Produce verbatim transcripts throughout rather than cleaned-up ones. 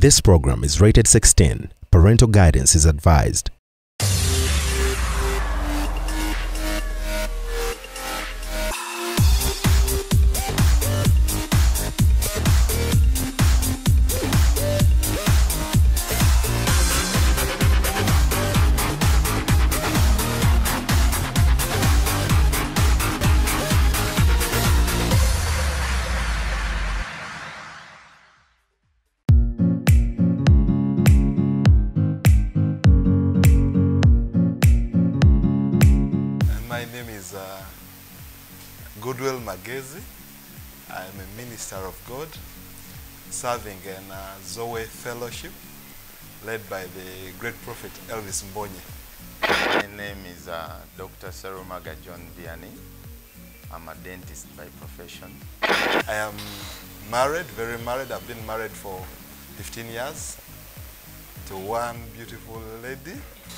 This program is rated sixteen. Parental guidance is advised. My name is uh, Goodwill Magezi. I'm a minister of God, serving in uh, Zoe Fellowship, led by the great prophet Elvis Mbonye. My name is uh, Doctor Sarumaga John Vianney. I'm a dentist by profession. I am married, very married. I've been married for fifteen years to one beautiful lady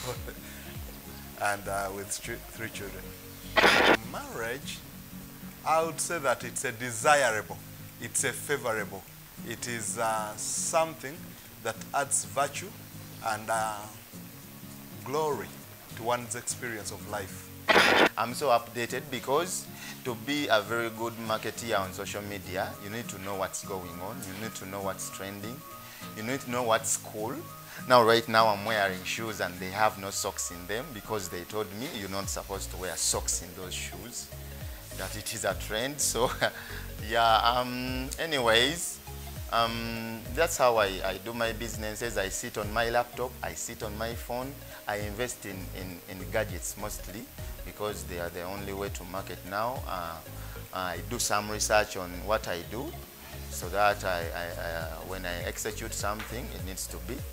and uh, with three children. Marriage, I would say that it's a desirable, it's a favorable. It is uh, something that adds virtue and uh, glory to one's experience of life. I'm so updated because to be a very good marketeer on social media, you need to know what's going on, you need to know what's trending, you need to know what's cool. Now, right now, I'm wearing shoes and they have no socks in them because they told me you're not supposed to wear socks in those shoes, that it is a trend. So, yeah, um, anyways, um, that's how I, I do my businesses. I sit on my laptop, I sit on my phone, I invest in, in, in gadgets mostly because they are the only way to market now. Uh, I do some research on what I do so that I, I, uh, when I execute something, it needs to be.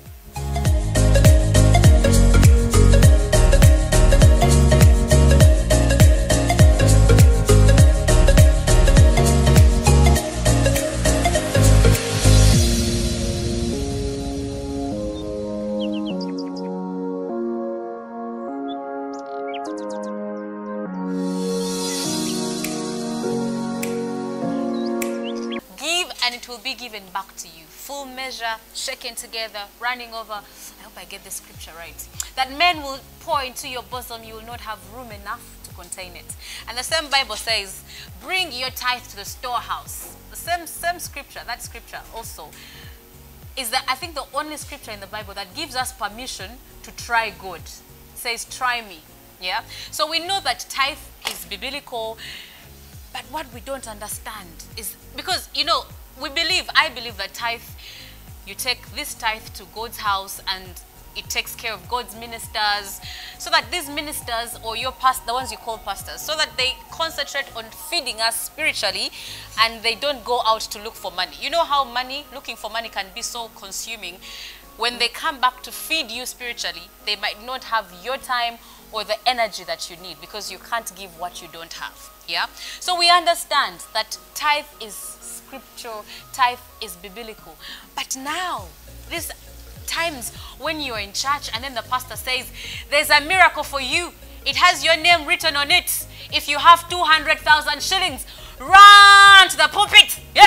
And it will be given back to you. Full measure, shaken together, running over. I hope I get the scripture right. That men will pour into your bosom, you will not have room enough to contain it. And the same Bible says, bring your tithe to the storehouse. The same, same scripture, that scripture also, is that I think the only scripture in the Bible that gives us permission to try God. It says, try me. Yeah? So we know that tithe is biblical, but what we don't understand is, because, you know, we believe, I believe that tithe, you take this tithe to God's house and it takes care of God's ministers, so that these ministers or your past, the ones you call pastors, so that they concentrate on feeding us spiritually and they don't go out to look for money. You know how money, looking for money can be so consuming. When they come back to feed you spiritually, they might not have your time or the energy that you need because you can't give what you don't have. Yeah? So we understand that tithe is scripture, tithe is biblical. But now, these times when you're in church and then the pastor says, there's a miracle for you. It has your name written on it. If you have two hundred thousand shillings, run to the pulpit. Yeah.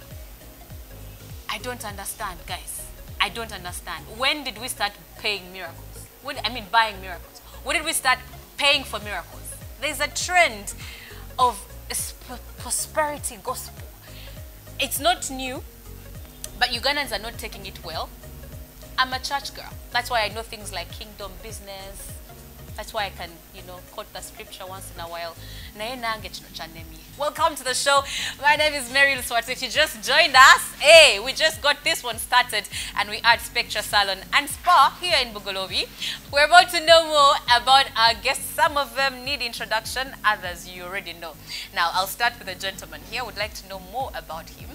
I don't understand, guys. I don't understand. When did we start paying miracles? When, I mean, buying miracles. When did we start paying for miracles? There's a trend of prosperity gospel. It's not new, but Ugandans are not taking it well. I'm a church girl. That's why I know things like kingdom business. That's why I can, you know, quote the scripture once in a while. Welcome to the show. My name is Mary Luswati. If you just joined us, hey, we just got this one started and we are at Spectra Salon and Spa here in Bugolobi. We're about to know more about our guests. Some of them need introduction, others you already know. Now, I'll start with the gentleman here. I would like to know more about him.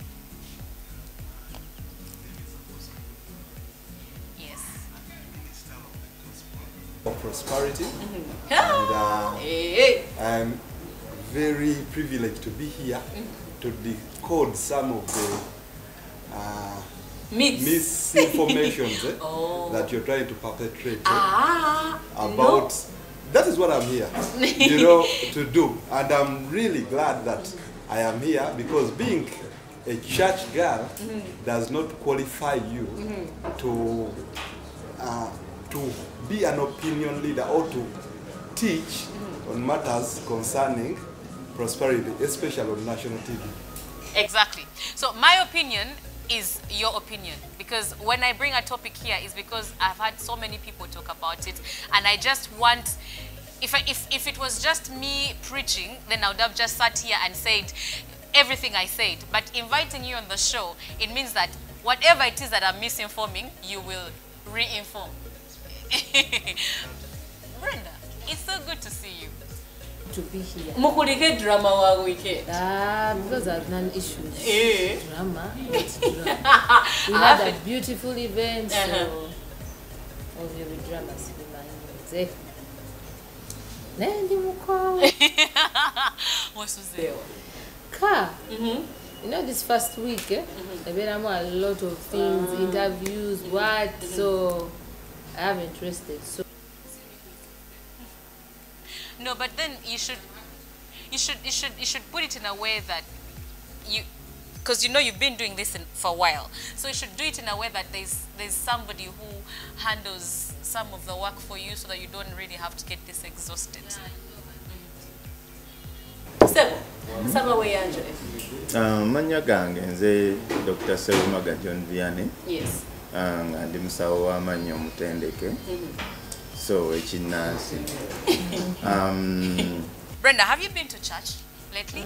Of prosperity, Mm-hmm. and uh, Hey. I'm very privileged to be here mm-hmm. to decode some of the uh, Myths. misinformations eh, oh. that you're trying to perpetrate eh, ah, about. No. That is what I'm here, you know, to do, and I'm really glad that I am here because being a church girl mm-hmm. does not qualify you mm-hmm. to uh, to be an opinion leader or to teach mm-hmm. on matters concerning prosperity, especially on national T V. Exactly. So my opinion is your opinion, because when I bring a topic here is because I've had so many people talk about it, and I just want, if, I, if, if it was just me preaching, then I would have just sat here and said everything I said. But inviting you on the show, it means that whatever it is that I'm misinforming, you will re-inform. Brenda, it's so good to see you. To be here. Mukulike drama wa weekend. Ah, because I've none issues. Eh. Drama, it's drama. We had a beautiful event, uh-huh. so all the dramas. Nendi muko. What's there? Car. Mhm. You know, this first week, eh? Mm-hmm. I've been a lot of things, uh, interviews, mm-hmm. what, mm-hmm. so I am interested. So. No, but then you should, you should, you should, you should put it in a way that you, because you know you've been doing this in, for a while, so you should do it in a way that there's there's somebody who handles some of the work for you, so that you don't really have to get this exhausted. Sebo, Saba Weyanje. Manya gange nze Doctor Serumaga John Vianney. Yes. Nga ndi musawo w'amannyo omutendeke. So ekinnansi. um, Brenda, have you been to church lately?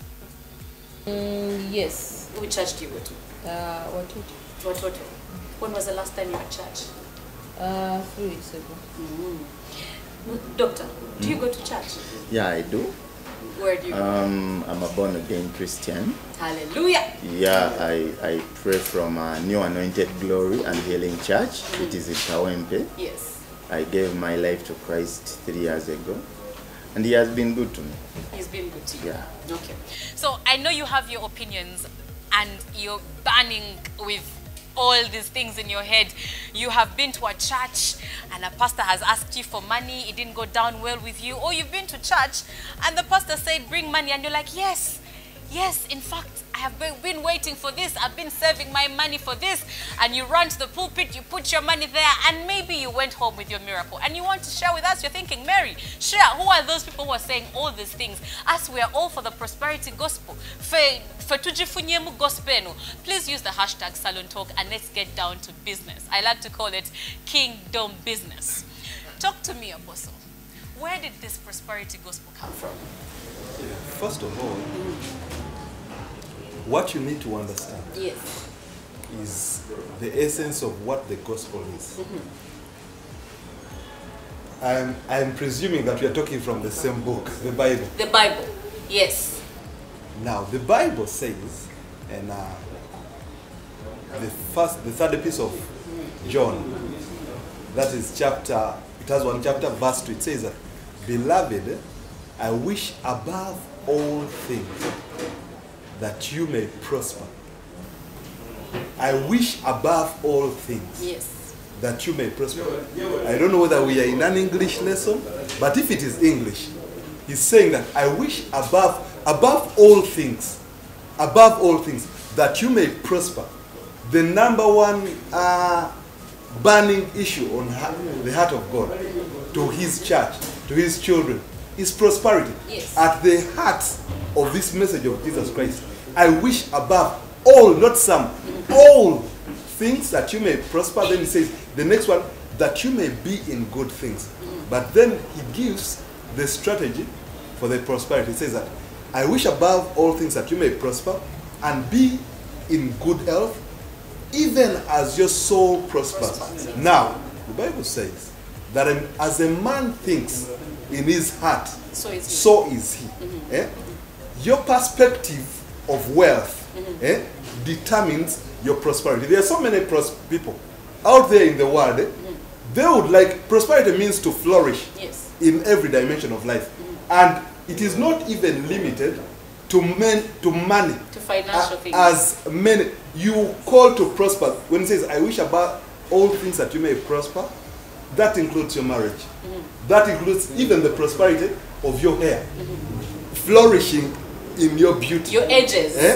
Mm, yes. Which church do you go to? Uh, what did What, what, when was the last time you were at church? Uh, three weeks ago. Mm-hmm. Doctor, do you go to church? Yeah, I do. Where do you go? Um, I'm a born again Christian. Hallelujah. Yeah, I, I pray from a New Anointed Glory and Healing Church. Mm-hmm. It is in Kawempe. Yes. I gave my life to Christ three years ago, and he has been good to me. He's been good to you. Yeah. Okay. So I know you have your opinions, and you're burning with all these things in your head. You have been to a church, and a pastor has asked you for money. It didn't go down well with you. Or you've been to church, and the pastor said, bring money, and you're like, yes. Yes, in fact, I have been waiting for this. I've been saving my money for this. And you run to the pulpit, you put your money there, and maybe you went home with your miracle. And you want to share with us. You're thinking, Mary, share. Who are those people who are saying all these things? Us, we are all for the prosperity gospel. For, for tujifunyemu gospel. Please use the hashtag Salon Talk, and let's get down to business. I like to call it kingdom business. Talk to me, Apostle. Where did this prosperity gospel come from? First of all, what you need to understand Yes. is the essence of what the gospel is. Mm-hmm. I'm, I'm presuming that we are talking from the same book, the Bible. The Bible. Yes. Now, the Bible says, and uh, the first, the third epistle of John, that is chapter, it has one chapter, verse two, it says that, Beloved, I wish above all things that you may prosper. I wish above all things Yes. that you may prosper. I don't know whether we are in an English lesson, but if it is English, he's saying that I wish above, above all things, above all things, that you may prosper. The number one uh, burning issue on the heart of God, to his church, to his children, is prosperity. Yes. At the heart of this message of Jesus Christ, I wish above all, not some, all things that you may prosper. Then he says, the next one, that you may be in good things. But then he gives the strategy for the prosperity. He says that, I wish above all things that you may prosper and be in good health, even as your soul prospers. Now, the Bible says that as a man thinks in his heart, So is he. so is he. Mm-hmm. Eh? Your perspective of wealth Mm-hmm. eh, determines your prosperity. There are so many pros people out there in the world. Eh? Mm-hmm. They would like, prosperity means to flourish Yes. in every dimension of life. Mm-hmm. And it is not even limited to men, to money. To financial A- things. As many, you call to prosper. When it says, I wish above all things that you may prosper, that includes your marriage. Mm-hmm. That includes even the prosperity of your hair. Mm-hmm. Flourishing in your beauty. Your edges. Eh?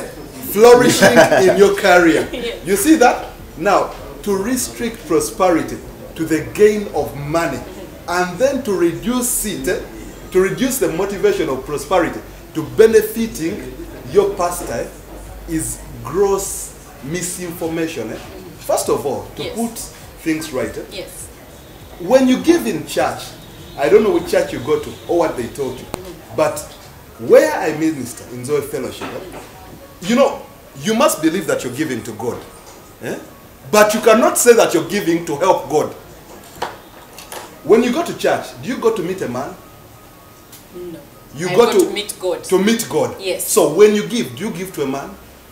flourishing in your career. You see that? Now, to restrict prosperity to the gain of money and then to reduce it, eh, to reduce the motivation of prosperity to benefiting your pastor is gross misinformation. Eh? First of all, to Yes. put things right, eh? Yes. when you give in church, I don't know which church you go to or what they told you, but where I minister in Zoe Fellowship, eh, you know, you must believe that you're giving to God. Eh? But you cannot say that you're giving to help God. When you go to church, do you go to meet a man? No. You I go, go to, to meet God. To meet God. Yes. So when you give, do you give to a man?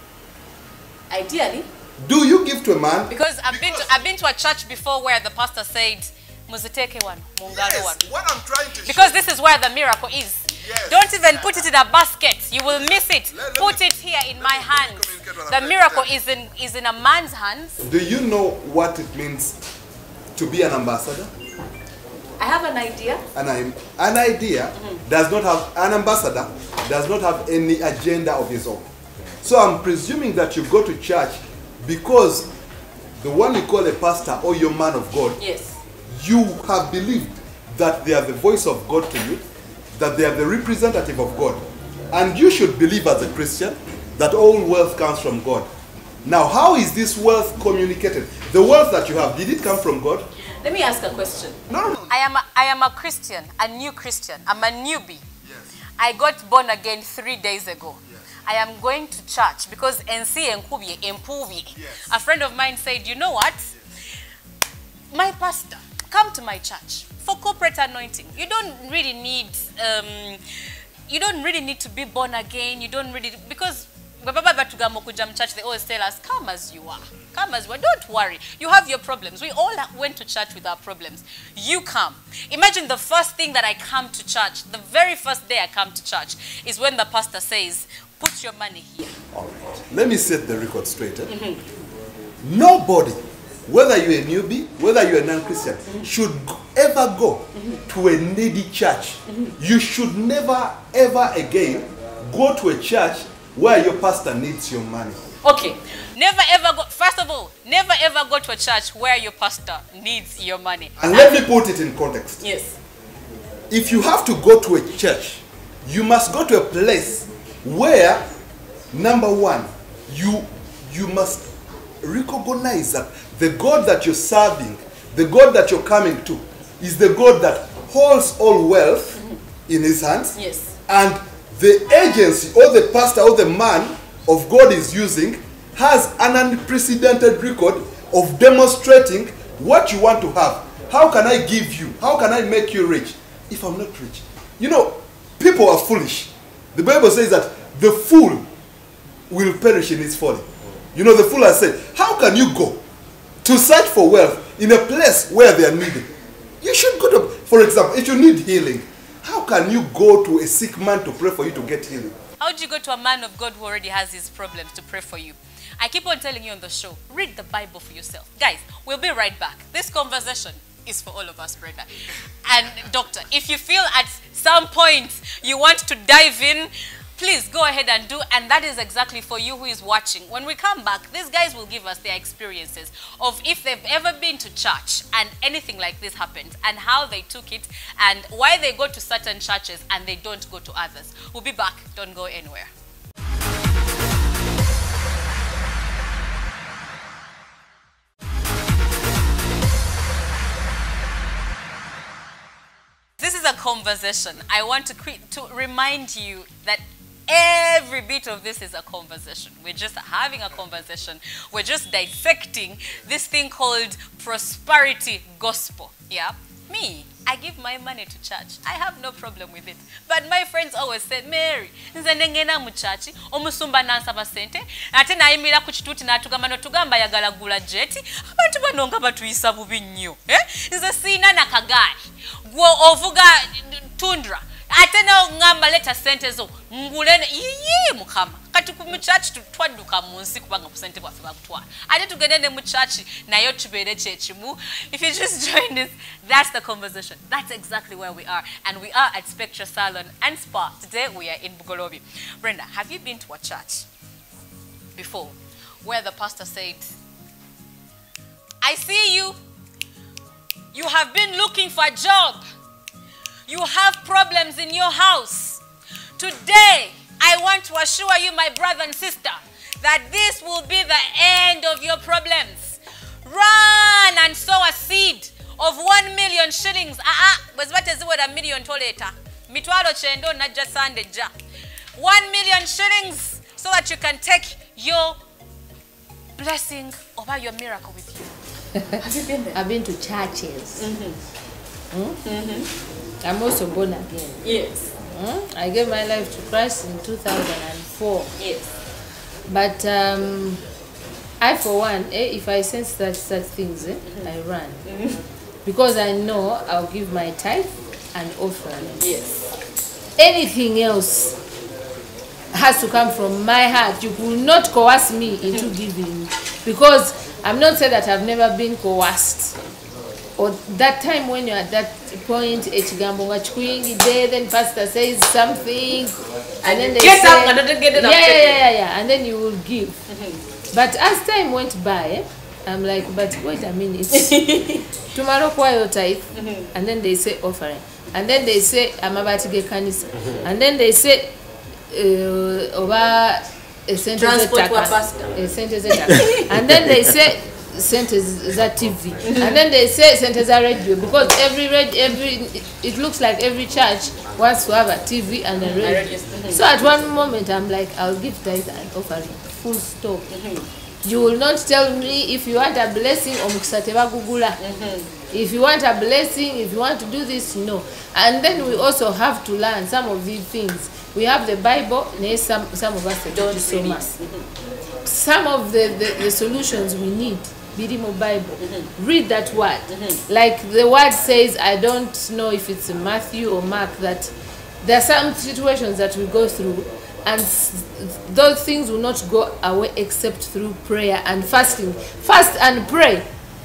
Ideally. Do you give to a man? Because I've been to, I've been to a church before where the pastor said, "Muziteke one, mungalo one." Yes, what I'm trying to Because show this is where the miracle is. Yes. Don't even put it in a basket. You will miss it. Let- let Put me- it here in let my me- let me hands. communicate what I'm The trying to miracle tell you. is in is in a man's hands. Do you know what it means to be an ambassador? I have an idea. An, im- an idea does not have, an ambassador does not have any agenda of his own. So I'm presuming that you go to church because the one you call a pastor or your man of God, Yes. you have believed that they are the voice of God to you, that they are the representative of God. And you should believe as a Christian that all wealth comes from God. Now, how is this wealth communicated? The wealth that you have, did it come from God? Let me ask a question. No, no, no. I am a, I am a Christian, a new Christian. I'm a newbie. Yes. I got born again three days ago. I am going to church because N C Nkubye Empuvye. Yes. A friend of mine said, "You know what? My pastor, come to my church for corporate anointing. You don't really need um, you don't really need to be born again. You don't really, because church, they always tell us, come as you are. Come as you are. Don't worry. You have your problems. We all went to church with our problems. You come. Imagine the first thing that I come to church, the very first day I come to church, is when the pastor says, put your money here. All right. Let me set the record straight. Eh? Nobody, whether you're a newbie, whether you're a non-Christian, should g- ever go to a needy church. You should never, ever again go to a church where your pastor needs your money. Okay. Never ever go, first of all, never ever go to a church where your pastor needs your money. And let me put it in context. Yes. If you have to go to a church, you must go to a place where, number one, you, you must recognize that the God that you're serving, the God that you're coming to, is the God that holds all wealth in his hands. Yes. And the agency or the pastor or the man of God is using has an unprecedented record of demonstrating what you want to have. How can I give you? How can I make you rich if I'm not rich? You know, people are foolish. The Bible says that the fool will perish in his folly. You know, the fool has said, how can you go to search for wealth in a place where they are needed? You should go to, for example, if you need healing, how can you go to a sick man to pray for you to get healing? How do you go to a man of God who already has his problems to pray for you? I keep on telling you on the show, read the Bible for yourself. Guys, we'll be right back. This conversation is for all of us, Brenda. And doctor, if you feel at some point you want to dive in, please go ahead and do, and that is exactly for you who is watching. When we come back, these guys will give us their experiences of if they've ever been to church and anything like this happened, and how they took it, and why they go to certain churches and they don't go to others. We'll be back. Don't go anywhere. This is a conversation. I want to, cre to remind you that every bit of this is a conversation. We're just having a conversation. We're just dissecting this thing called prosperity gospel. Yeah? Me, I give my money to church. I have no problem with it. But my friends always say, Mary, nze nengena mu church, omusumba nansaba sente, ate nayimira ku kituuti n'atugamba n'otugamba ayagala gula jeti, abantu bano nga batuyisa bubi nnyo. Eh? Nze siina na kagaali. Gwe ovuga tundra. Ate na ngamba leta sente zo ngulene yiyi mukama kati ku mu church twadduka mu nsi kubanga ku sente bwaffe bakutwala ate tugende ne mu church nayo tubeere kyekimu. If you just joined us, that's the conversation. That's exactly where we are, and we are at Spectra Salon and Spa. Today we are in Bugolobi. Brenda, have you been to a church before, where the pastor said, I see you. You have been looking for a job. You have problems in your house. Today, I want to assure you, my brother and sister, that this will be the end of your problems. Run and sow a seed of one million shillings. Ah ah, was what is what a million toleta. Mitwalo chendo na just sande ja. One million shillings so that you can take your blessing over your miracle with you. Have you been there? I've been to churches. Mm-hmm. Hmm? Mm-hmm. I'm also born again. Yes. Hmm? I gave my life to Christ in two thousand four. Yes. But um, I, for one, eh, if I sense that such things, eh, mm-hmm. I run. Mm-hmm. Because I know I'll give my tithe and offering. Yes. Anything else has to come from my heart. You will not coerce me into giving. Because I'm not saying that I've never been coerced. Or that time when you're at that point, then pastor says something, and then they get say, up, and then get it yeah, up. yeah, yeah, yeah, yeah, and then you will give. Mm-hmm. But as time went by, I'm like, but wait a minute. Tomorrow, your tithe, mm-hmm. and then they say offering, and then they say I'm about to get kanisa, and then they say uh, over a sentence a sentence and then they say sentence that T V, and then they say sentence radio, because every every it looks like every church wants to have a T V and a radio. So at one moment I'm like, I'll give tithe and offering, full stop. You will not tell me if you want a blessing or mukisateba gugula. If you want a blessing, if you want to do this, no. And then we also have to learn some of these things. We have the Bible, some some of us don't so much. Some of the, the, the solutions we need, Bidimo Bible. Mm-hmm. Read that word. Mm-hmm. Like the word says, I don't know if it's Matthew or Mark, that there are some situations that we go through, and those things will not go away except through prayer and fasting. Fast and pray.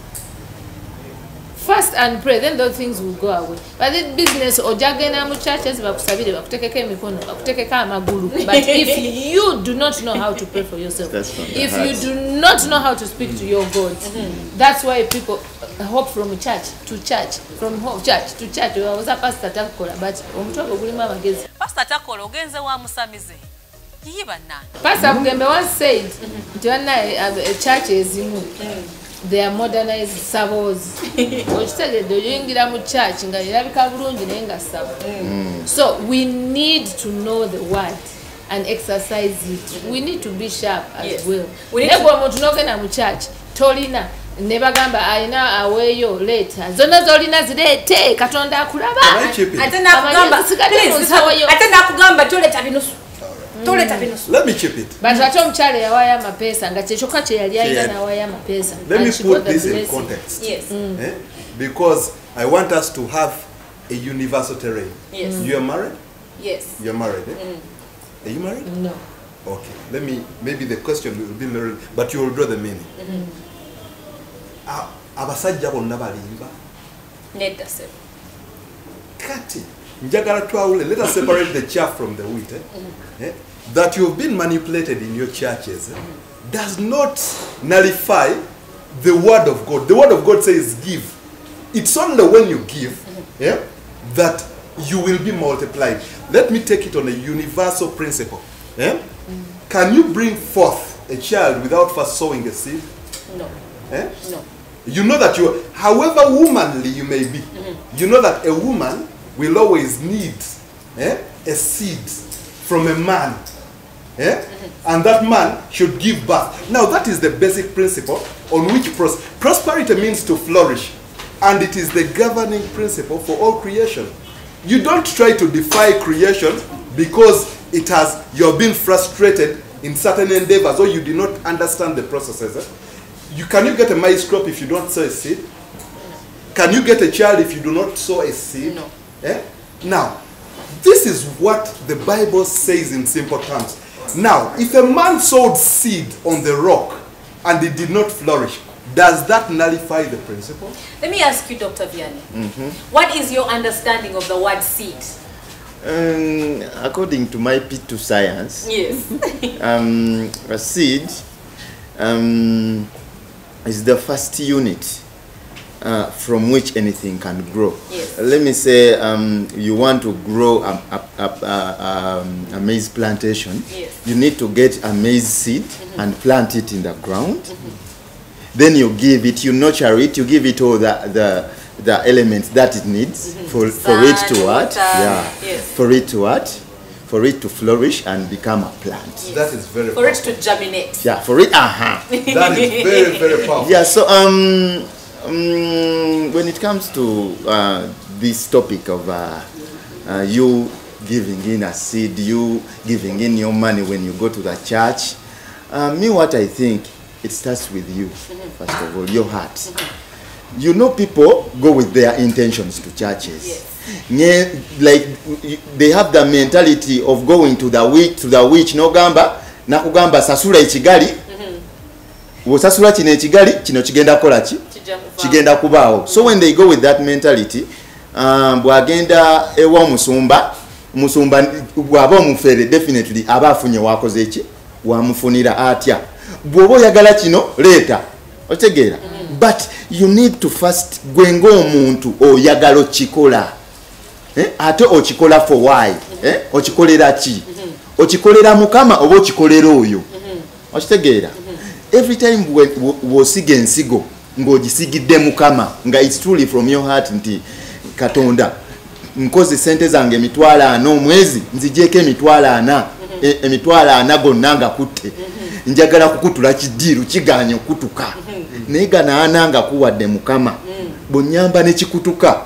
Fast and pray, then those things will go away. But this business, ojagena mu churches bakusabire bakutekeka emikono bakutekeka amagulu. But if you do not know how to pray for yourself, if you do not know how to speak to your God, mm-hmm. that's why people hop from church to church, from home church to church. I was a pastor takola, but omutogo gulimu amagezi. Pastor takola ogenze wa musamize. Yiba na. Pastor Bugembe once said, "Ntiwana church ezimu." They are modernized sabos. So we need to know the word and exercise it. We need to be sharp as yes. well. We need to church. Tolina never gamba aina aweyo later. Zona zolina zilete katonda kulaba. Atena kugamba. Atena kugamba toleta binusu. Let me chip it. But wacho mchale ya waya mapesa ngachechoka che yali aina na waya mapesa. Let me put this in context. Yes. Mm. Eh? Because I want us to have a universal terrain. Yes. You are married? Yes. You are married, eh? Mm. Are you married? No. Okay. Let me, maybe the question will be married, but you will draw the meaning. Abasajja bonna balimba. Netta se. Kati. Njagala twawule. Let us separate the chaff from the wheat. Eh? Mm. Eh? That you've been manipulated in your churches eh, does not nullify the word of God. The word of God says give. It's only when you give yeah, that you will be multiplied. Let me take it on a universal principle. Yeah? Mm. Can you bring forth a child without first sowing a seed? No. Yeah? No. You know that you, however womanly you may be, mm-hmm. you know that a woman will always need yeah, a seed from a man. Yeah? Mm-hmm. And that man should give birth. Now that is the basic principle on which pros prosperity means to flourish. And it is the governing principle for all creation. You don't try to defy creation because it has, you're being frustrated in certain endeavors or you do not understand the processes. Eh? You, can you get a maize crop if you don't sow a seed? No. Can you get a child if you do not sow a seed? No. Eh? Now, this is what the Bible says in simple terms. Now, if a man sowed seed on the rock and it did not flourish, does that nullify the principle? Let me ask you, Doctor Vianney, Mm-hmm. what is your understanding of the word seed? Um, according to my P two science, Yes. um, a seed um, is the first unit uh, from which anything can grow. Yes. Uh, let me say um, you want to grow a, a, a, a, um, a maize plantation. Yes. You need to get a maize seed mm-hmm. and plant it in the ground. Mm-hmm. Then you give it, you nurture it, you give it all the, the, the elements that it needs mm-hmm. for, for it to what? Yeah. Yes. For it to what? For it to flourish and become a plant. Yes. That is very For powerful. it to germinate. Yeah, for it, uh-huh. That is very, very powerful. Yeah, so um, um, when it comes to uh, this topic of uh, uh, you giving in a seed, you giving in your money when you go to the church, uh, me what I think, it starts with you, first of all, your heart. You know, people go with their intentions to churches. Yes. Nye, like they have the mentality of going to the witch, to the witch no gamba, nakugamba sasula ekigali. Mm-hmm. Wosasula kino ekigali, kino kigenda kola ki? Kigenda kubaawo. So when they go with that mentality, um, bwagenda ewa musumba, musumba bwaba omufere definitely aba afunye wakoze ki? Wamufunira atya. Bwobo yagala kino leta. Otegeera. Mm-hmm. But you need to first gwengo omuntu oyagala kikola. Eh? Ate okikola for why? Mm-hmm. Eh? Okikolera ki? Mm-hmm. Okikolera mukama oba okikolera oyo? Mm-hmm. Okitegeera? Mm-hmm. Every time wosiga ensigo ng'ogisigidde mukama nga it's truly from your heart nti Katonda nkoze sente zange emitwalo ana omwezi nzigyeko emitwalo ana mm-hmm. e, emitwalo ana gonna nga kutte mm-hmm. njagala kukutula kidiiru kiganye okutuka mm-hmm. naye gana ana nga kuwadde mukama mm-hmm. bonyamba nekikutuka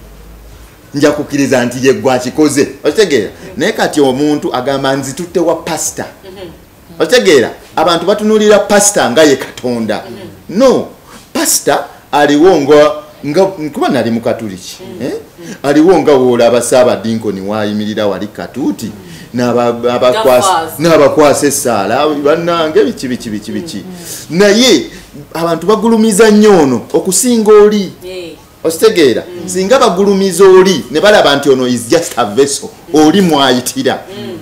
nja kukiriza nti ye gwakikoze. Okitegeera? Mm-hmm. Naye kati omuntu agamba nzitutte wa pastor. Mm-hmm. Okitegeera? Abantu batunulira pastor nga ye Katonda. Mm-hmm. No, pastor aliwo nga nga kuba nali mu Katuliki. Mm-hmm. Eh? Aliwo nga woolaba Ssaabadinkoni waayimirira wali Katuuti. Mm-hmm. N'abakwasa n'abakwasa essaala bannange biki biki biki biki. Mm-hmm. Naye abantu bagulumiza nnyo ono okusinga oli. Yeah. Ositegeera mm. singa bagulumiza oli ne balaba nti ono is just a vessel mm. oli mwayitira mm.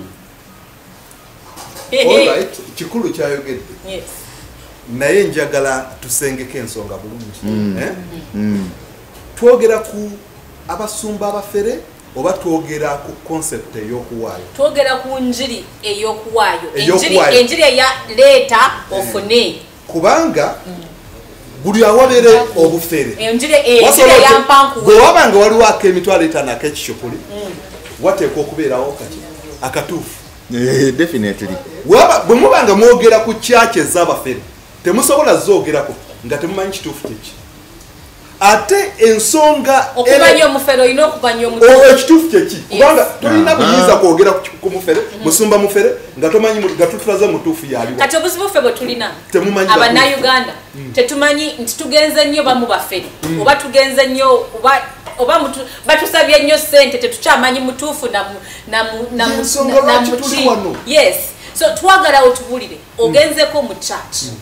Alright, kikulu kyayogedde. Yes. Naye njagala tusengeke ensonga bulungi. Mm. Eh? Mm. Twogera ku abasumba abafere oba twogera ku concept ey'okuwaayo? Twogera ku njiri ey'okuwaayo. Enjiri enjiri ya leeta ofune. Kubanga mm. buli awabere obufere enjire enjire yampanku gwe wabanga waliwo akemitwalo etaano ak'ekicupuli wateeka okubeerawo kati akatuufu. Definitely bwe mubanga mwogera ku kyaki ez'abafere temusobola zoogerako nga temumanyi kituufu kyeki. Ate ensonga okubanya omufere olina okubanya omutu ekituufu kyeki kubanga tolina buyinza kwogera ku mufere musumba mufere nga tomanyi nga tutulaze mutuufu yaliwo. Kati obuzibu ffe bwe tulina Abannayuganda tetumanyi nti tugenze nnyo bamu bafere oba tugenze nnyo oba oba batusabye nnyo ssente tetukyamanyi mutuufu na muki. Yes, so twagala otubulire ogenzeko mu church.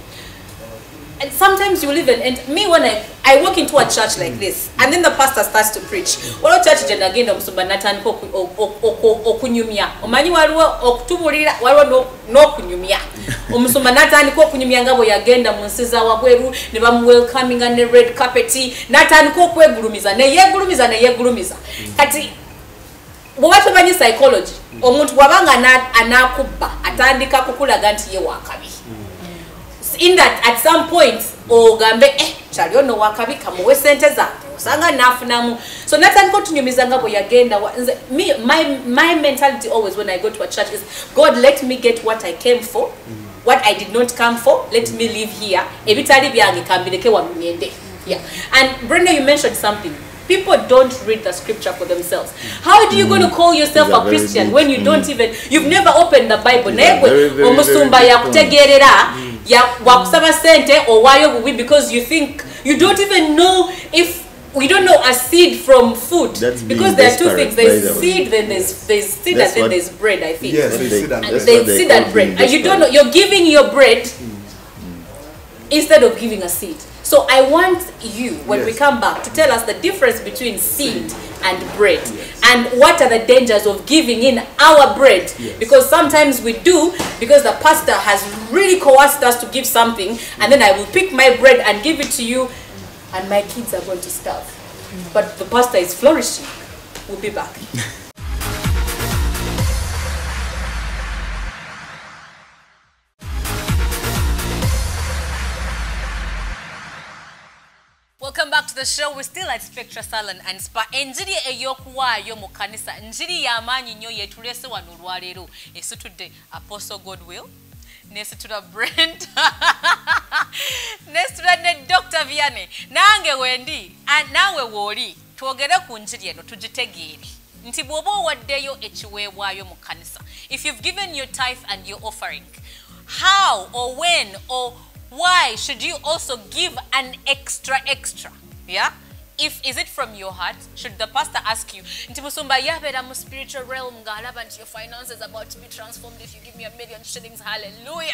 And sometimes you live in, and me when I I walk into a church like this, and then the pastor starts to preach. Well, church jenda agenda omusumba natandika okunyumya. Omanyi waliwo okutubulira waliwo n'okunyumya. Omusumba natandika okunyumya ngabo yagenda mu nsiza wabweru ne bamu welcoming and red carpet natandika okwegulumiza ne yegulumiza ne yegulumiza. Kati bw'oba tomanyi psychology omuntu bw'abanga anakubba atandika kukulaga nti ye wakabi. In that at some point ogambe eh chali ono wakabi kamuwe sente zange usanga nafunamu. So natandika otunyumiza ngabo yagenda. Me my my mentality always when I go to a church is God, let me get what I came for. Mm. What I did not come for, let me live here. Ebitali byange kambireke wa myende. Yeah. And Brenda, you mentioned something. People don't read the scripture for themselves. How do you mm. going to call yourself a Christian deep. when you mm. don't even, you've never opened the Bible? Never. Omusumba ya kutegerera ya wakusaba sente owayo bubi because you think, you don't even know if, we don't know a seed from food. That's because there are two things. There's seed, then there's there's seed, and then there's bread, I think. Yes, there's seed and bread. There's seed and bread. And you don't know, you're giving your bread mm. instead of giving a seed. So I want you, when yes. we come back, to tell us the difference between seed and bread. Yes. And what are the dangers of giving in our bread. Yes. Because sometimes we do, because the pastor has really coerced us to give something, and then I will pick my bread and give it to you, and my kids are going to starve. Mm. But the pastor is flourishing. We'll be back. Welcome back to the show. We're still at Spectra Salon and Spa. Enjiri eyokuwayo mu kanisa. Njiri y'amaanyi nnyo yetulese wano olwaleero. Esitudde Apostle Godwill. Nesitula Brent. Nesitula ne Doctor Vianney. Nange wendi. Nawe wooli. Twogere ku njiri eno tugitegeere. Nti bw'oba owaddeyo ekiweebwayo mu kanisa. If you've given your tithe and your offering, how or when or why should you also give an extra extra? Yeah? If is it from your heart? Should the pastor ask you, nti musumba yabera mu spiritual realm ngalaba nti your finances are about to be transformed if you give me a million shillings? Hallelujah.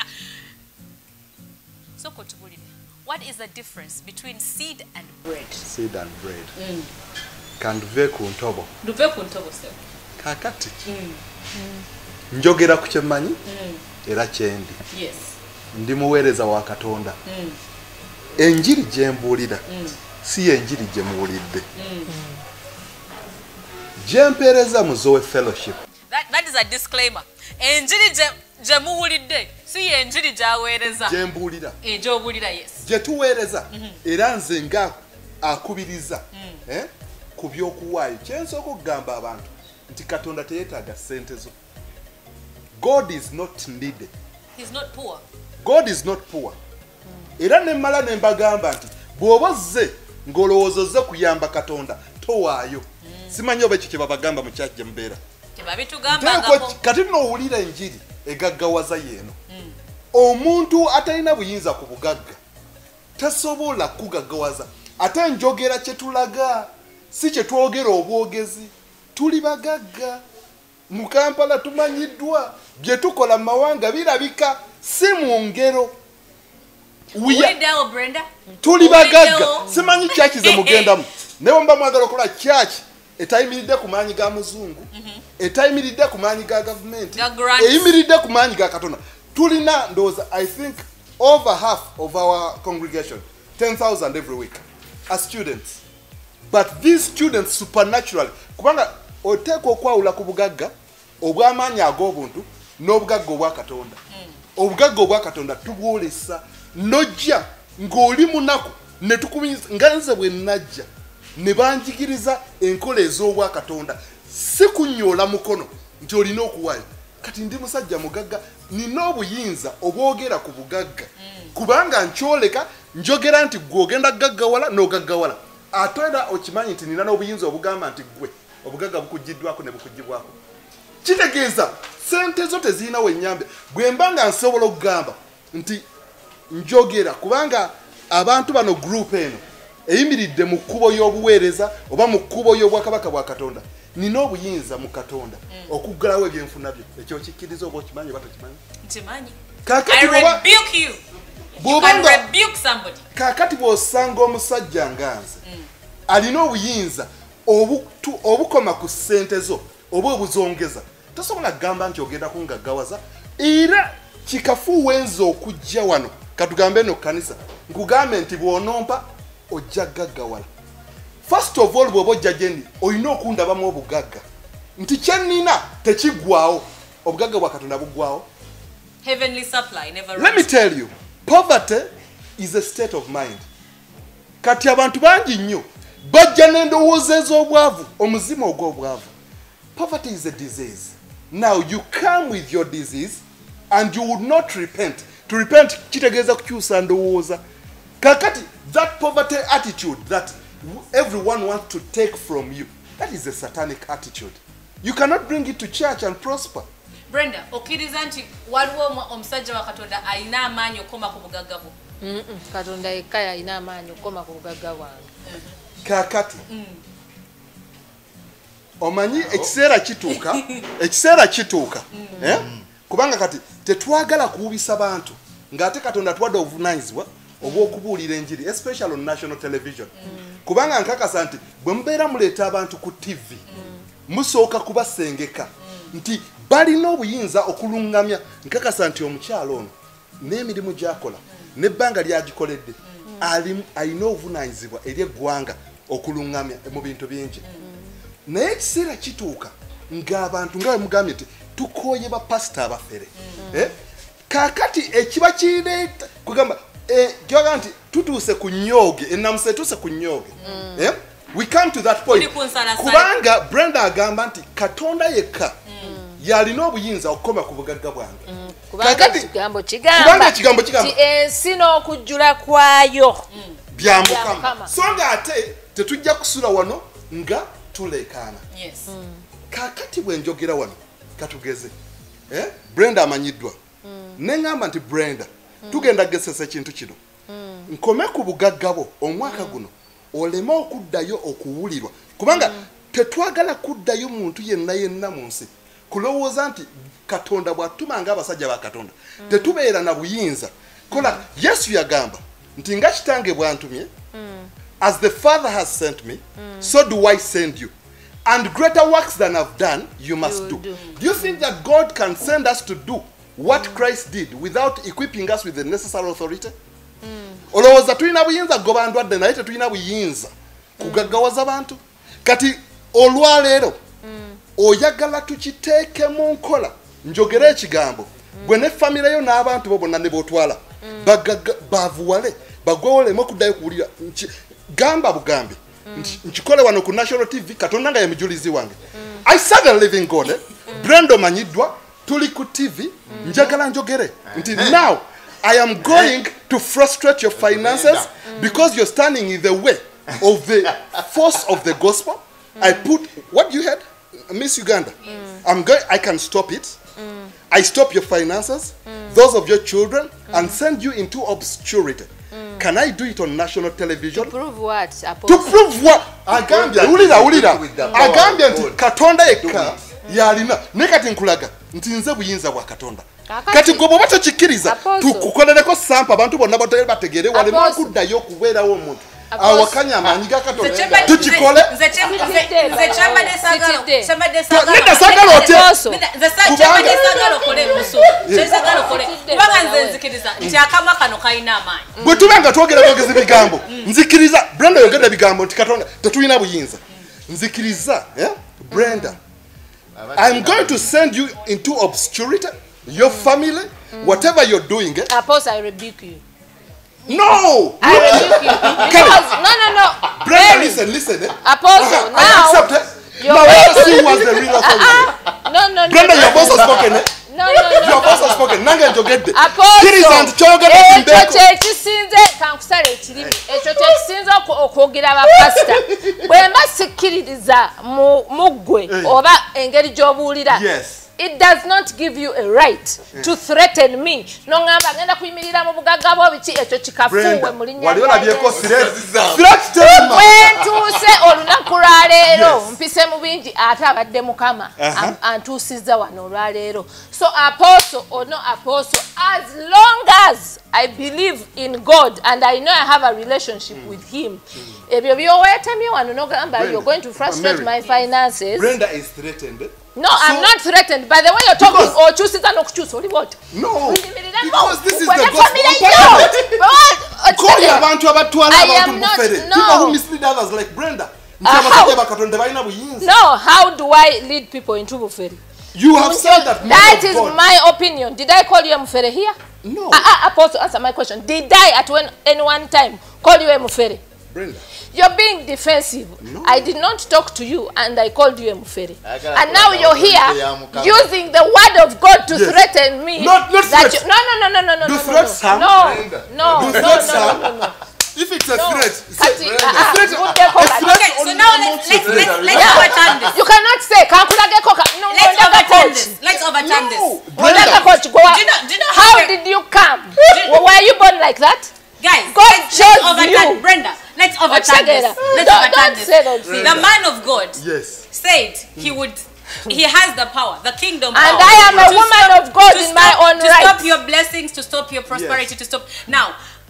So kotubulire. What is the difference between seed and bread? Seed and bread. Mm. Kanduve ku ntobo. Duve ku ntobo se. Kakati. Mm. Mm. Njogera ku kyemanyi? Mm. Era kyendi. Yes. Ndi muweereza wa Katonda. Mm. Enjiri gye mbuulira Mm. si enjiri gye muwulidde. Mm. Gye mpeereza mu Zoe Fellowship. That, that is a disclaimer. Enjiri gye gye muwulidde si enjiri gy'aweereza. Gye mbuulira. Eh, gy'obuulira, yes. Gye tuweereza era nze nga akubiriza Mm. eh, ku by'okuwaayo. Kye nsooka okugamba abantu nti Katonda teyeetaaga ssente zo. God is not needed. He's not poor. God is not poor. Era ne mmala ne mbagamba nti bw'oba ozze ng'olowoozozza kuyamba Katonda towaayo. Simanyi oba ekyo kye babagamba mu kyaki gye mubeera. Tebabitugambangako. Kati nno owulira enjiri egaggawaza yeeno. Omuntu atalina buyinza ku bugagga tasobola kugaggawaza. Ate njogera kye tulaga si kye twogera obwogezi. Tuli bagagga. Mu Kampala tumanyiddwa bye tukola mu mawanga birabika si mu ngero. Brenda? Tuli bagagga. Simanyi kyaki ze mugendamu. Newe mba mwagala okukola kyaki etayimiridde ku maanyi ga muzungu, etayimiridde ku maanyi ga gavumenti, eyimiridde ku maanyi ga Katonda. Tulina ndowooza, I think over half of our congregation, ten thousand every week, are students. But these students supernaturally, kubanga oteekwa okwawula ku bugagga obw'amaanyi ag'obuntu n'obugagga obwa Katonda. Obugagga obwa Katonda tubwolesa nojja ng'oli munaku ne tukuminyiza nga nze bwe najja ne banjigiriza enkola ez'obwa Katonda. Si kunyoola mukono nti olina okuwaayo. Kati ndi musajja mugagga nina obuyinza obwogera ku bugagga. Kubanga nkyoleka njogera nti gwe ogenda gaggawala n'ogaggawala. Ate era okimanyi nti nina n'obuyinza obugamba nti gwe obugagga bukugiddwako ne bukugibwako. Kitegeeza sente zo tezirina wennyambe. Bwe mba nga nsobola okugamba nti njogera kubanga abantu bano group eno eyimiridde mu kkubo y'obuweereza oba mu kkubo y'obwakabaka bwa Katonda. Nina obuyinza mu Katonda okuggalawo ebyenfuna byo. Ekyo kikkiriza oba okimanyi oba tokimanyi? Nkimanyi. I rebuke you. You can rebuke somebody. Kakati bw'osanga omusajja nga nze alina obuyinza obukoma ku ssente zo oba obuzongeza, tosobola kugamba nti ogenda kungaggawaza. Era kikafuuwa enza okujja wano katugambe no kanisa nkugambe nti bw'onompa ojja gaggawala. First of all bw'oba ojja gyendi olina okundabamu obugagga nti kyennina tekiggwawo. Obugagga bwa Katonda buggwawo. Heavenly supply never. Let me tell you, poverty is a state of mind. Kati abantu bangi nnyo bajja n'endowooza ez'obwavu, omuzimu ogw'obwavu. Poverty is a disease. Now you come with your disease and you would not repent. To repent kitegeeza kukyusa ndowooza. Kakati that poverty attitude that everyone wants to take from you, that is a satanic attitude. You cannot bring it to church and prosper. Brenda, okiriza nti waliwo omusajja wa Katonda alina amaanyi okoma ku bugagga bwo? Mm -mm. Katonda yekka alina amaanyi okoma ku bugagga bwange. Kakati omanyi ekiseera kituuka ekiseera kituuka eh? Kubanga kati tetwagala kuubisa bantu ng'ate Katonda tuwadde obuvunaanyizibwa oba okubuulira enjiri especially on national television kubanga nkakasa nti bwe mubeera muleeta abantu ku T V musooka kubasengeka nti balina obuyinza okulungamya nkakasa nti omukyalo ono n'emirimu gy'akola n'ebbanga lyagikoledde alina obuvunaanyizibwa eri eggwanga okulungamya mu bintu bingi naye ekiseera kituuka ng'abantu nga bwe mugambye nti tukooye bapasita abafere kaakati ekiba kireeta kugamba kyoga nti tutuuse ku nnyooge ennamusa etuuse ku nnyooge we come to that point kubanga Brenda agamba nti Katonda yekka yalina obuyinza okukoma ku bugagga bwange kubanga ekigambo kigamba nti ensi n'okujjula kwayo bya Mukama so nga ate tetujja kusula wano nga tulekaana kaakati bwe njogera wano katugeze Brenda amanyiddwa neŋŋamba nti Brenda tugenda gesesa ekintu kino nkome ku bugagga bwo omwaka guno oleme okuddayo okuwulirwa kubanga tetwagala kuddayo muntu yenna yenna mu nsi kulowooza nti Katonda bw'atumanga abasajja ba Katonda tetubeera na buyinza kola Yesu yagamba nti nga kitange bw'antumye as the Father has sent me so do I send you and greater works than I've done you must do. Do you think that God can send us to do what Christ did without equipping us with the necessary authority? Olowooza tulina buyinza goba ndwadde naye tetulina buyinza kugaggawaza abantu kati olwaleero oyagala tukiteeke mu nkola njogera ekigambo gwe ne famire yo n'abantu bo bonna ne bootwala bavuwale bagwewolemu okuddayo kuwulira gamba bugambi nkikole wano ku national T V Katonda nga ye mujulizi wange I serve a living God eh? Brenda manyiddwa tuli ku T V njagala njogere nti now I am going to frustrate your finances because you're standing in the way of the force of the gospel. I put what you had, Miss Uganda. I'm going. I can stop it. I stop your finances, those of your children, and send you into obscurity. Can I do it on national television? To prove what? To prove what? Agambia, ulira, ulira. Agambia nti Katonda yekka yalina. Nekati nkulaga nti nze buyinza bwa Katonda. Kati gobo bato chikiriza tukukolereko sampa abantu bonna bategere wale makuddayo kubeerawo omuntu awakanya amanyi ga Katonda tukikole nze nze chamba de sagalo chamba de sagalo nenda sagalo ote nze chamba de sagalo kole muso nze sagalo kole kubanga nze nzikiriza nti akamwa kano kayina amaanyi bwe tubanga twogera bogezi bigambo nzikiriza Brenda yogera bigambo nti Katonda tetulina buyinza nzikiriza eh Brenda I'm going to send you into obscurity. Your family, mm. whatever you're doing. Eh? Apostle, I rebuke you. No! I rebuke you. Because, no, no, no. Brenda, listen, listen. Eh? Apostle, I, now. I accept it. Now, let us see what's the real authority. No, no, no. Brenda, no, your boss no, has spoken. Eh? No, no, no. Your boss has spoken. Nanga njogedde. Apostle. Ekyo kyekisinze kankusala ekirimi. Ekyo kyekisinze okwogera abapasita. Bwe mba sikkiririza mu ggwe oba engeri gy'obuulira. Yes. It does not give you a right yeah. to threaten me. No ngamba ngenda kuyimirira mu bugagga bwo biki ekyo kikafuwe mu linnya lyange. Waliona byeko threat. Wentuuse olunaku lwaleero mpise mu bingi ate abadde Mukama antuusizza wano olwaleero. So apostle or no apostle, as long as I believe in God and I know I have a relationship mm. with Him, ebyo byoweetemye wano nogamba you're going to frustrate my finances. Brenda is threatened. No, so, I'm not threatened. By the way you're talking, or choose it and choose. What? No, because this is the gospel. Call your abantu abatwala abantu mufere. People who mislead others like Brenda. Uh, how, no, how do I lead people into bufere? You have said that. That is God. My opinion. Did I call you a mufere here? No. Uh, uh, Apostle, answer my question. Did I at when, any one time call you a mufere? Brenda. You're being defensive. No. I did not talk to you and I called you a mufere. And now you're here using the word of God to yes. threaten me. Not, not that threats. You, no, no, no, no, no, no, Do no, threats no, harm? no, no, no, no, no, no, no. If it's a no. threat, it's a threat. Uh, uh, threat. Okay, so now let's let's let's, let's yeah. overturn this. You cannot say no. Let's overturn this. Let's overturn no. this. Do you know? Do you know how, how did you come? Well, were you born like that? Guys, God let's, chose let's overturn you. Brenda. Let's overturn this. Let's don't, overturn don't this. Say don't say the man of God yes. said he would. He has the power, the kingdom and power. And I am a woman stop, of God in stop, my own to right. To stop your blessings, to stop your prosperity, yes. to stop. Now,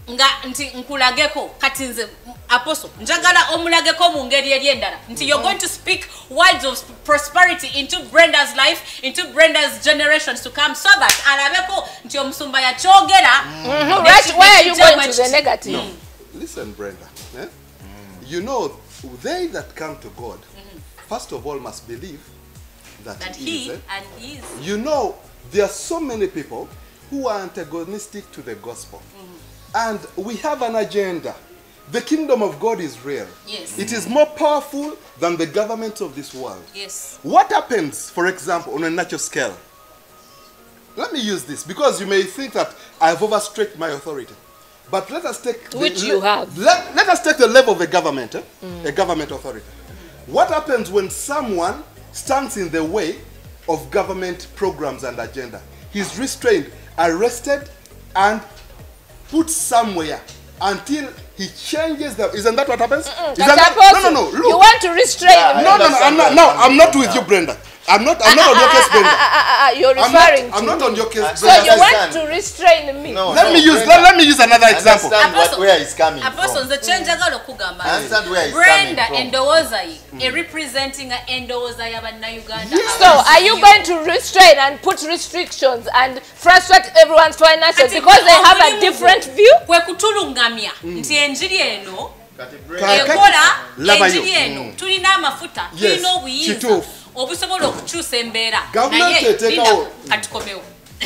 nga nti nkulageko kati nze apostle njagala omulageko mu ngeri eri endala nti you're going to speak words of prosperity into Brenda's life, into Brenda's generations to come, so that alabeko nti omusumba yakyogera. Why are you going to the negative? No. Listen, Brenda, eh? You know, they that come to God, first of all must believe that, that he, he is, eh? and he is. You know, there are so many people who are antagonistic to the gospel. Mm-hmm. And we have an agenda. The kingdom of God is real. Yes. It is more powerful than the government of this world. Yes. What happens, for example, on a natural scale? Let me use this, because you may think that I have overstretched my authority. But let us take... Which the, you have. Let, let us take the level of a government, eh? mm. a government authority. What happens when someone stands in the way of government programs and agenda? He's restrained, arrested, and put somewhere until he changes the... Isn't that what happens? Mm-mm, Isn't that, no, no, no, look. You want to restrain yeah, me? No, no, no, I'm not, no, I'm not with you, Brenda. I'm not, I'm not on your case, Brenda. You're referring I'm not, I'm not on your case. So you want to restrain me? No, let no, me use, let, let me use another example. Apostle, where it's coming Apostle, from. The change agalo kugamba. Understand where it's Brenda coming from. endowooza ye, mm. representing a endowooza y'Abannayuganda. Yes. So are you going to restrain and put restrictions and frustrate everyone's finances because they have a different view? Kwe kutulungamya nti enjiri eno ekola enjiri eno tulina amafuta tulina obuyinza obusobola okukyusa embeera naye linda katukomewo.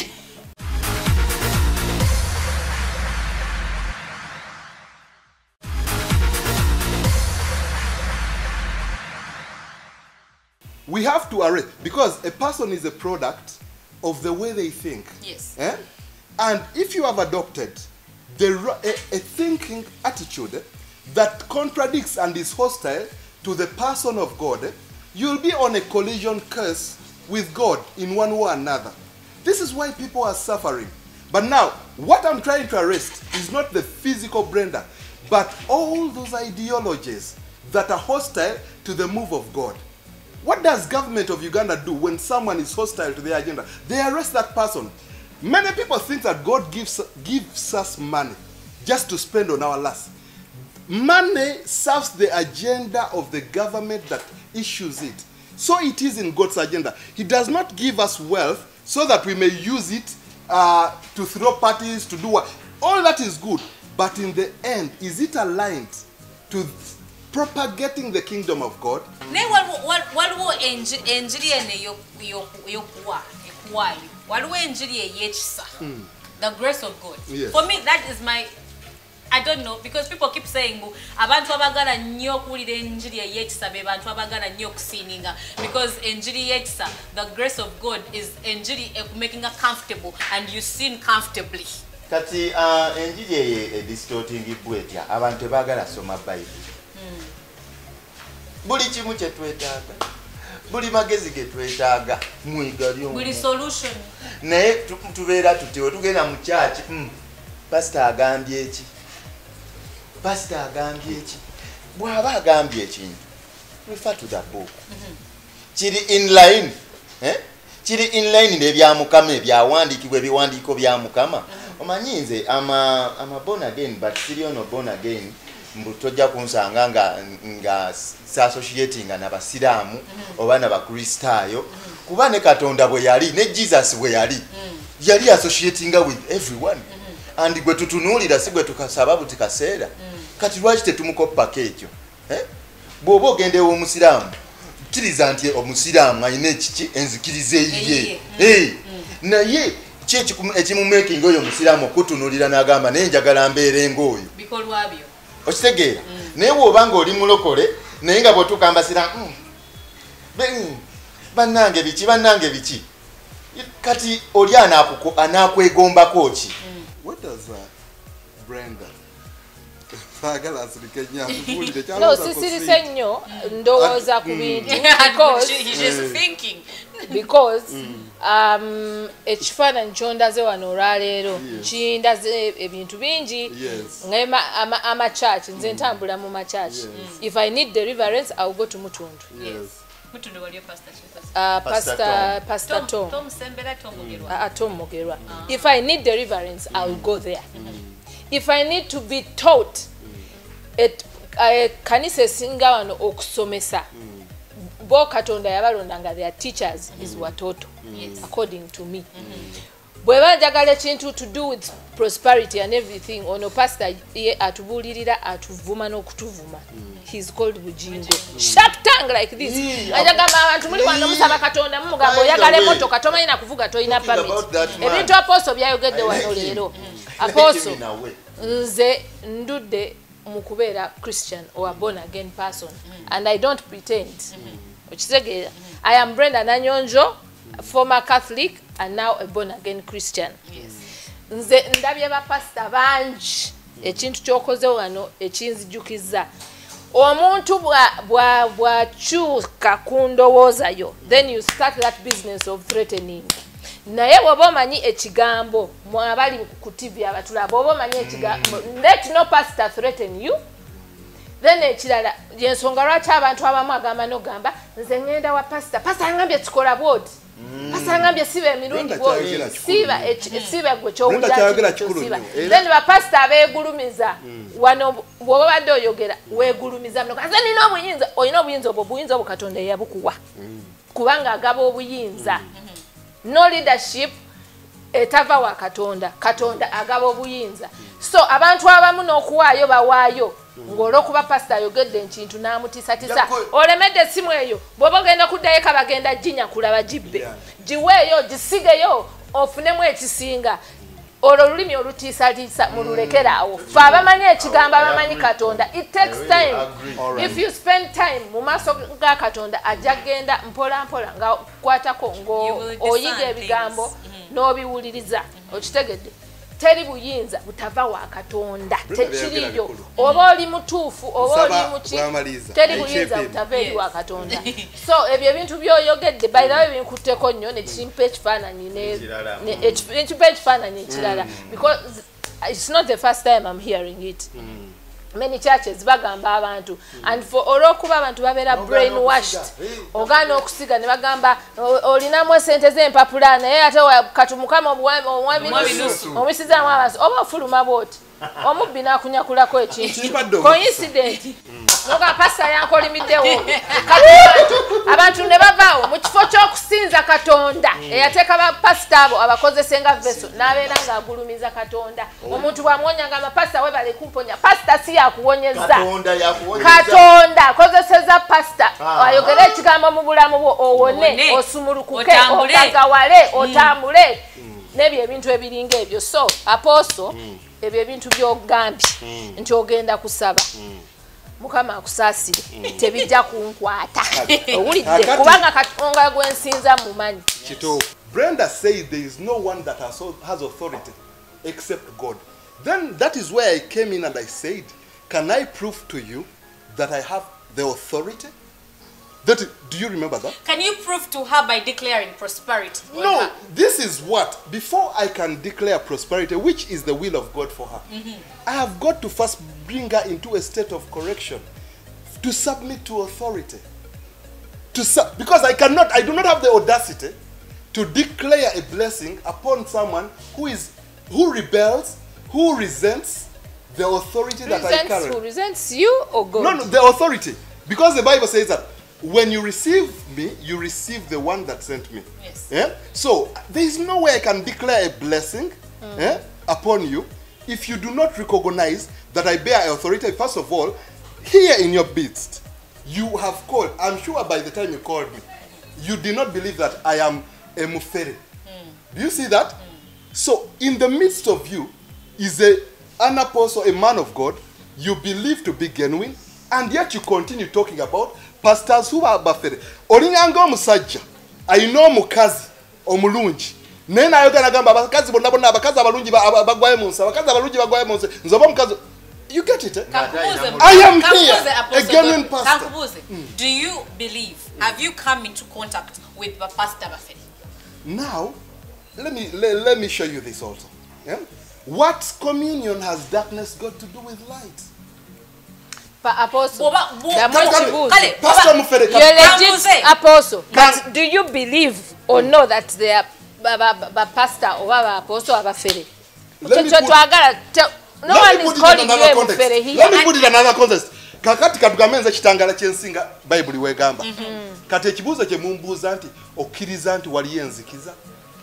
We have to arrest, because a person is a product of the way they think. Yes. Eh? And if you have adopted the, a, a thinking attitude eh, that contradicts and is hostile to the person of God, eh, you'll be on a collision course with God in one way or another. This is why people are suffering. But now, what I'm trying to arrest is not the physical Brenda, but all those ideologies that are hostile to the move of God. What does government of Uganda do when someone is hostile to their agenda? They arrest that person. Many people think that God gives, gives us money just to spend on our lust. Money serves the agenda of the government that issues it. So it is in God's agenda. He does not give us wealth so that we may use it uh, to throw parties, to do what. All that is good. But in the end, is it aligned to propagating the kingdom of God? Ne waliwo enjiri eno yokuwa ekuwayo waliwo enjiri ey'ekisa, the grace of God. Yes. For me that is my, I don't know, because people keep saying abantu abagala nnyo okuwulira enjiri ey'ekisa be bantu abagala nnyo okusiininga, because enjiri y'ekisa, the grace of God, is enjiri making us comfortable and you sin comfortably. Kati uh, enjiri eye distortingibwa etya abantu ebagala soma Bible. Buli kimu kye twetaaga, buli magezi ge twetaaga mwiga lyo, buli solution. Naye tubeera tuti we tugenda mu church, mm, pastor agambye eki, pastor agambye eki. Bw'aba agambye ekintu, refer to the book. Kiri in line, eh? Kiri in line n'ebya Mukama ebyawandiikibwa ebiwandiiko bya Mukama. Omanyi nze ama ama born again, but siri ono born again. Mbutojja kunsanga nga nga associating n'abasiraamu oba n'abakristaayo, kuba ne Katonda bwe yali ne Jesus bwe yali yali associating with everyone, and gwe tutunuulira si gwe tukasaba buti kaseera. Kati lwaki tetumukoppako ekyo? Eh? Bw'oba ogendewo omusiraamu kkiriza nti omusiraamu alina ekiki enzikiriza eyiye, eh, naye ki ekimumaking oyo omusiraamu okutunuulira n'agamba naye njagala mbeere ng'oyo bikolwa byo. Okitegeera naye bw'oba ng'oli mulokole naye nga bw'otukambasira bannange biki bannange biki, kati oli anaakwegombako ki? What does uh, Brenda? No, sisirise nnyo ndowooza ku bintu because um, ekifaananyi kyondaze wano olwaleero kindaze ebintu bingi ng'amachurch, nze ntambula mu machurch. If I need deliverance, I'll go to Mutundu. Mutundu waliyo pastor Uh, Pastor Pastor Tom. Tom Sembera, Tom Mugerwa. Uh, Tom Mugerwa. If I need deliverance, I'll go there. if I need to be taught it kanisa esinga wano okusomesa bo Katonda yabalondanga their teachers is watoto according to me. Bwe banjagala ekintu to do with prosperity and everything ono pastor ye atubulirira atuvuma n'okutuvuma. He's called Bujingo. Sharp tongue like this. Ajagamba abantu muli wano musaba Katonda mumugambo oyagala motoka tomanyi kuvuga toyina permit. Ebintu apostle byayogedde wano leero. Apostle nze ndudde mu kubeera Christian or a born again person and I don't pretend. Okitegeera. I am Brenda Nanyonjo, former Catholic and now a born again Christian. Yes. Nze ndabye ba pastor banji ekintu kyokoze wano ekinzijukiza. Omuntu bwa bwa bwa chuka kundowooza yo then you start that business of threatening. Naye bwoba omanyi ekigambo mwabali ku T V abatula bwoba omanyi ekigambo let no pastor threaten you. Then ekirala yensonga lwaki abantu abamu agamba n'ogamba nze ngenda wa pastor pastor angambye tukola bwoti. Pastor angambye sibe emirundi bwoti siba siba gwe ky'obujja siba. Then ba pastor abeegulumiza wano bwoba badde oyogera weegulumiza mnoko nze nina obuyinza olina obuyinza obwo buyinza obwo Katonda yabukuwa kubanga agaba obuyinza. No leadership etava wa Katonda Katonda agaba obuyinza. So abantu abamu n'okuwaayo bawaayo ng'olwokuba pastor ayogedde ekintu n'amutiisatiisa olemedde essimu eyo bw'oba ogenda kuddayo kabagenda ginya kulaba gibbe giweeyo gisigeyo ofunemu ekisinga olwo olulimi olutiisatiisa mululekeraawo ffe abamanyi ekigambo abamanyi Katonda it takes time. If you spend time mu maaso ga Katonda ajja genda mpola mpola nga kwatako ng'oyiga ebigambo n'obiwuliriza okitegedde. Teri buyinza butava wa Katonda tekiriyo oba oli mutuufu oba oli muki teri buyinza butava eri wa Katonda. So ebyo ebintu byoyogedde by the way binkutteko nnyo ne kimpa ekifaananyi nekimpa ekifaananyi ekirala because it's not the first time I'm hearing it. Many churches bagamba abantu and for olwokuba abantu babeera brainwashed ogaana okusiga ne bagamba olinamu esente z'empapula naye ate katumukama omwamirusu omusizaamu abantu oba ofuluma bwoti omubbi n'akunyakulako ekintu coincident noga pasta yankolimiddewo abantu ne bavaawo mu kifo ky'okusinza Katonda eyateeka bapasita abo abakozese nga veso n'abeera ng'agulumiza Katonda. Omuntu bw'amwonyanga amapasita webale kumponya pasita si yakuwonyeza Katonda akozeseza pasita ayogera ekigambo mu bulamu bwo owone osumulukuke otagawale otambule n'ebyo ebintu ebiringa ebyo. So apostle ebyo ebintu by'ogambye nti ogenda kusaba Mukama akusaasire tebijja kunkwata owulidde kubanga Katonda gwensinza mumanyi. Brenda said there is no one that has, has authority except God. Then that is where I came in and I said, can I prove to you that I have the authority? That, do you remember that? Can you prove to her by declaring prosperity? No, her? This is what, before I can declare prosperity, which is the will of God for her, mm-hmm. I have got to first bring her into a state of correction, to submit to authority. To su because I cannot, I do not have the audacity to declare a blessing upon someone who is, who rebels, who resents the authority resents that I carry. Who resents you or God? No, no, the authority. Because the Bible says that when you receive me, you receive the one that sent me. Yes. Yeah? So there is no way I can declare a blessing mm. yeah, upon you if you do not recognize that I bear authority. First of all, here in your midst, you have called. I'm sure by the time you called me, you did not believe that I am a mufere. Mm. Do you see that? Mm. So in the midst of you is a, an apostle, a man of God, you believe to be genuine, and yet you continue talking about pastors who are bafere. Olinanga omusajja ayina omukazi omulungi naye nayogera gamba abakazi bonna bonna abakazi abalungi bagwaye mu nsi abakazi abalungi bagwaye mu nsi nzoba omukazi. You get it? Eh? I am here, a genuine pastor. Mm. Do you believe, have you come into contact with the pastor bafere? Now, let me, let, let me show you this also. Yeah? What communion has darkness got to do with light? Apostle, Pastor Mufere, you're legit apostle, but do you believe or know that they are pastor or apostle abafere? no one is calling you a mufere here. Let me put it in another context. Kakati katugamenza kitangala kyensinga Bible wegamba. Kati ekibuuzo kye mumbuuza nti okkiriza nti wali yenzikiza.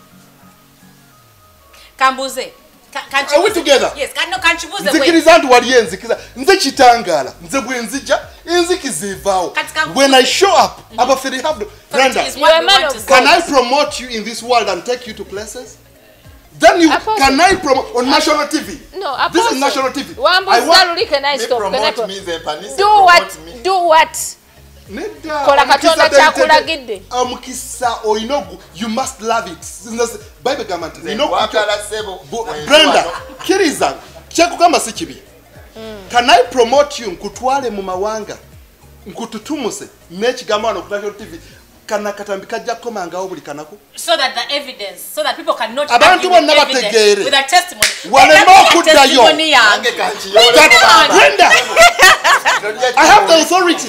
Kambuze. Are we together? Yes, no, kanchibuze. Nzikiriza nti wali yenzikiza. Nze kitangala. Nze bwe nzija enzikiza evaawo. When I show up, abafere have Brenda, can I promote you in this world and take you to places? Then you Apostle. Can I promote on national T V? No, Apostle. This is national T V. I want can I stop? Promote can I pro me, then Panisa do promote what? Me. Do what? Kola katonda kyakulagidde. Omukisa oyino you must love it. Bible comment. You know wakala sebo. Brenda, kiriza. Kyakugamba si kibi. Can I promote you nkutwale mu mawanga? Nkututumuse n'ekigamba wano ku national T V. Kana katambika jakoma ngao buli kanako. So that the evidence, so that people cannot abantu bonna bategeere with a testimony. Walema okuddayo. Brenda, I have the authority.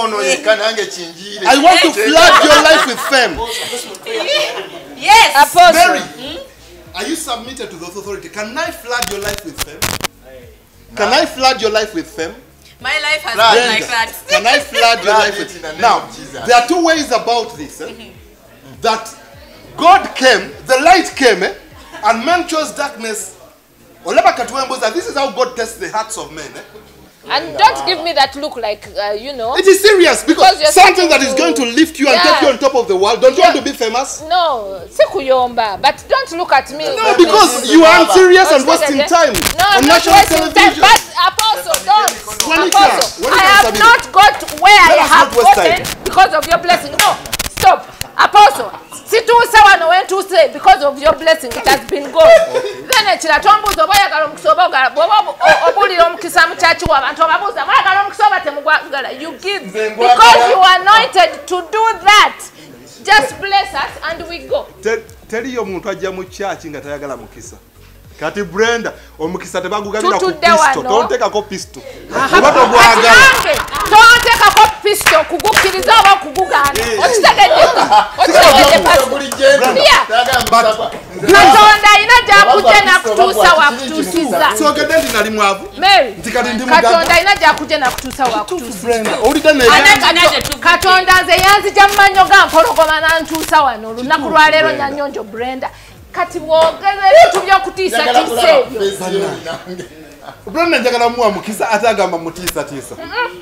I want to flood your life with fame. Yes. Apostle. Mary, hmm? Are you submitted to those authority? Can I flood your life with fame? Can I flood your life with fame? My life has Brenda, been like that. Can I flood your life with fame? Now, there are two ways about this. Eh? Mm-hmm. That God came, the light came, eh? And man chose darkness. This is how God tests the hearts of men. Eh? And don't give me that look like, uh, you know. It is serious because, because something that is to, going to lift you and yeah. take you on top of the world. Don't you yeah. want to be famous? No, sikuyomba. But don't look at me. No, because you are serious and wasting time no, on not national wasting television. Time, but Apostle, don't. Monica, Apostle, I have not got where I have gotten because of your blessing. No, stop. Apostle, situusa wano wentuse because of your blessing. It has been good. Then ekira tombuuza oba oyagala omukisa oba bw'oba obuulira omukisa mu kyaki w'abantu obabuuza mwagala omukisa oba temugwagala. You give because you are anointed to do that. Just bless us and we go. Teriyo omuntu ajja mu kyaki nga tayagala mukisa. Kati Brenda, omukisa tebagugabira ku pisto. Tonteekako pisto. Oba togwagala. Tonteekako pisto kugukkiriza oba kugugaana. Okitegedde. Okitegedde. Katonda alina gy'akujja n'akutuusa w'akutuusiza. Sogedde ndi nali mwavu. Mary, Katonda alina gy'akujja n'akutuusa w'akutuusiza. Katonda nze yanzija mu mannyo ga mpologoma n'antuusa wano olunaku lwa leero Nyanyonjo Brenda. Kati wogeze ebintu by'okutiisa tiisa ebyo. Brenda njagala muwa mukisa ate agamba mutiisa tiisa.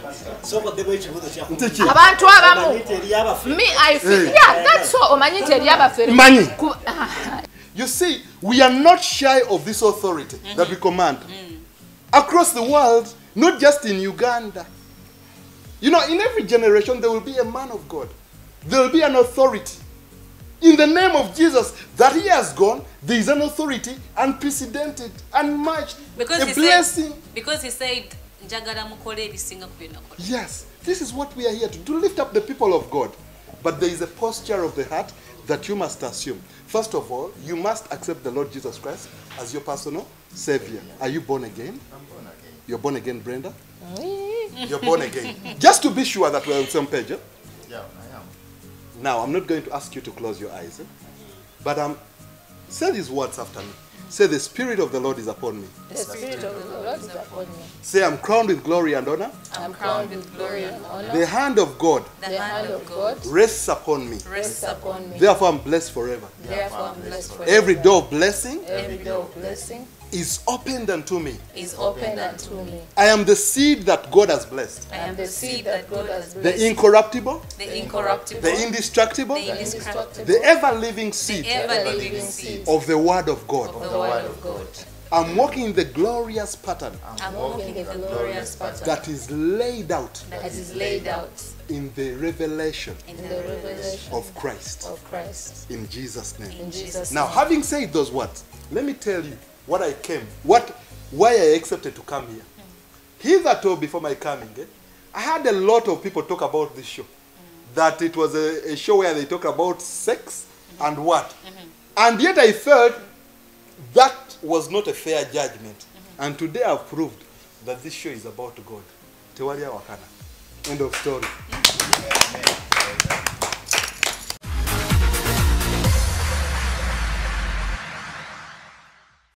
Abantu abamu. Me I feel. Yeah, that's so. Omanyi nti eri abafere. Manyi. You see, we are not shy of this authority mm-hmm. that we command. Mm. Across the world, not just in Uganda. You know, in every generation there will be a man of God. There will be an authority. In the name of Jesus, that he has gone, there is an authority unprecedented, unmatched, because a blessing. Said, because he said, yes, this is what we are here to do, to lift up the people of God. But there is a posture of the heart that you must assume. First of all, you must accept the Lord Jesus Christ as your personal Savior. Are you born again? I'm born again. You're born again, Brenda? You're born again. Just to be sure that we're on the same page. Eh? Yeah, I am. Now, I'm not going to ask you to close your eyes. Eh? But um, say these words after me. Say, the Spirit of the Lord is upon me. The Spirit of the Lord is upon me. Say, I'm crowned with glory and honor. I'm crowned with glory and honor. The hand of God, the hand of God rests upon me. Rests upon me. Therefore, I'm blessed forever. Therefore, I'm blessed forever. Every door of blessing, every door of blessing is opened unto me. Is opened unto me. I am the seed that God has blessed. I am the seed that God has blessed. The incorruptible, the incorruptible, the indestructible, the indestructible, the ever-living seed, the ever-living seed of the Word of God. Of the Word of God. I'm walking in the glorious pattern. I'm walking in the glorious pattern that is laid out. That is laid out in the revelation, in the revelation of Christ. Of Christ. In Jesus' name. In Jesus' now, name. having said those words, let me tell you what I came, what, why I accepted to come here. Mm. Hitherto, before my coming, eh, I had a lot of people talk about this show. Mm. That it was a, a show where they talk about sex mm-hmm. and what. Mm-hmm. And yet I felt that was not a fair judgment. Mm-hmm. And today I've proved that this show is about God. Tewali Wakana. End of story.